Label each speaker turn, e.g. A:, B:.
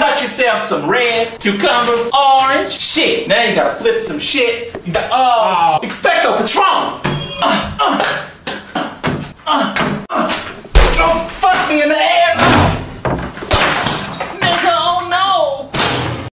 A: cut yourself some red, cucumber, orange. Shit. Now you gotta flip some shit. You got, expecto patron.